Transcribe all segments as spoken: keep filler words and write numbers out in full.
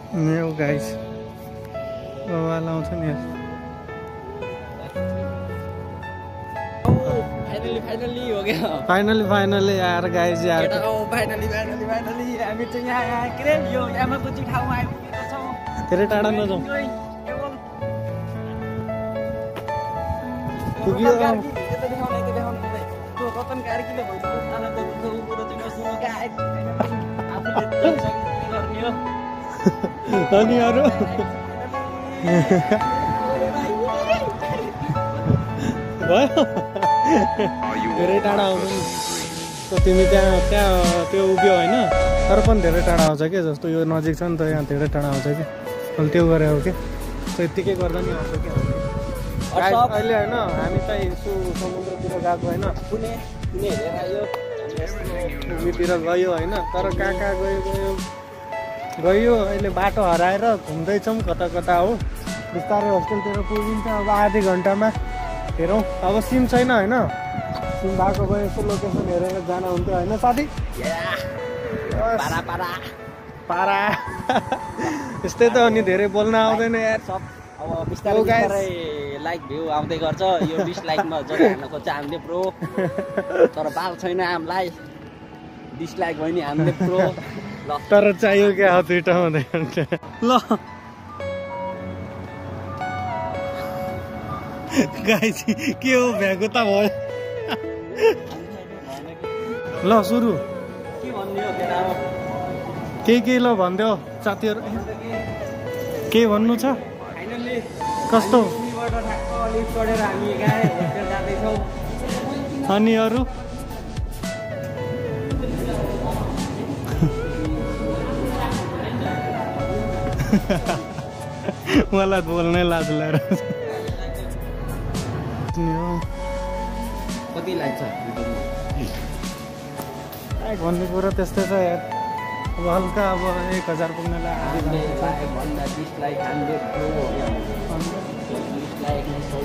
new guys बवाल आउँछ नि यार फाइनली फाइनली हो गया फाइनली फाइनली यार गाइस यार फाइनली फाइनली फाइनली हामी चाहिँ यहाँ के रे यो यामागुची ठाउँमा आइपुगेका छौँ धेरै टाढा नजाउँ पुग्यो त्यो रतन कार्कीले भइसक्यो तानाको उबाट चाहिँ नसुनु गायक आफूले गर्ने हो अनि अरु भयो धेरै टाढा आउँछ नि तिमी त्यहाँ त्यहाँ त्यो उभियो होइन तर पनि धेरै टाढा आउँछ कि जस्तो यो नजिक छ नि त यहाँ धेरै टाढा आउँछ कि अनि त्यो गरे हो कि त्यतिकै गर्दा नि आउँछ कि अहिले होइन हामी चाहिँ यसो समुद्रतिर गएको होइन कुनै कुनै हेरेर यो भूमितिर गयो होइन तर कहाँ कहाँ गयो गयो गयो अहिले बाटो हराएर घुम्दैछौँ कता कता हो बिस्तारै होस्टेलतिर पुगिन्छ अब आधी घन्टामा हेरौँ अब सिम छैन होइन सिम भएको भए यसो लोकेसन हेरेर जान हुन्थ्यो होइन साथी पारा पारा पारा यस्तै त अनि धेरै बोल्न आउँदैन यार सब अब बिस्तारै बिस्तारै लाइक भ्यू आउँदै गर्छ यो डिसलाइकमा जग्गा हाल्न खोज्छ हामीले प्रो तर बाल छैन हामीलाई डिसलाइक भयो नि हामीले प्रो ल तर चाहियो क्या हो दुइटा हुँदै ल गाइस के हो भ्याएको त भयो ल सुरु के भन्ने हो केटा हो के के ल भन्दियो साथीहरू के भन्नु छ फाइनली कस्तो सिमीबाट ठ्याक्क अलिक चढेर हामी गाए होस्टेल जाँदैछौँ अनि अरू मलाई बोल्नै लाज लागेर कति लाग्छ भन्ने कुरा त्यस्तै छ यार अब हल्का अब एक हजार पुग्नलाई भन्दा dislike hundred pro dislike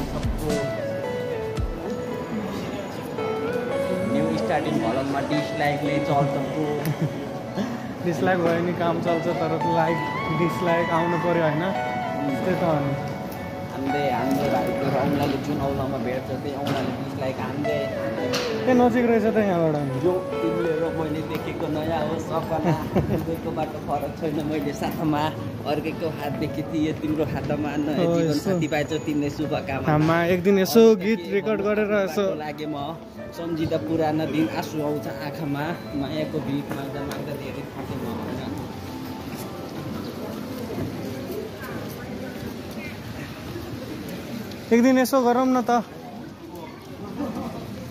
new starting भलङमा डिसलाइकले चल्छ प्रो डिसलाइक भयो नि काम चल्छ तर लाइक डिसलाइक आउनु पर्यो होइन त्यही त हो नि हामीले हाम्रो भाइको औँलाले जुन औँलामा भेट्छ त्यही औँलाले डिसलाइक हान्दै ए नजिक रहेछ त यहाँबाट जो तिमीले र मैले देखेको नयाँ हो सपना दुईको बाटो फरक छैन मैले साथमा अर्कैको हात देखेको थिएँ तिम्रो हातमा नयाँ जीवन साथी पाएछ तिमीले शुभकामना एक दिन यसो गीत रेकर्ड गरेर यसो लागे म सम्झिँदा पुरानो दिन आँसु आउँछ आँखामा मायाको भिख माग्दा माग्दा धेरै थाकेँ म होइन एक दिन यसो गरौँ न त